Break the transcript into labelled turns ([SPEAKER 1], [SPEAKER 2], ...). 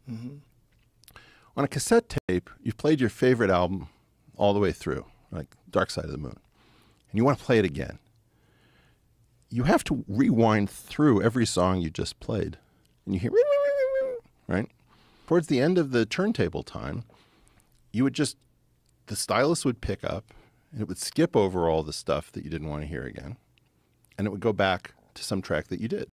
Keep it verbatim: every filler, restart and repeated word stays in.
[SPEAKER 1] Mm-hmm.
[SPEAKER 2] On a cassette tape, you've played your favorite album all the way through, like Dark Side of the Moon, and you want to play it again. You have to rewind through every song you just played. And you hear, right? Towards the end of the turntable time, you would just, the stylus would pick up, and it would skip over all the stuff that you didn't want to hear again, and it would go back to some track that you did.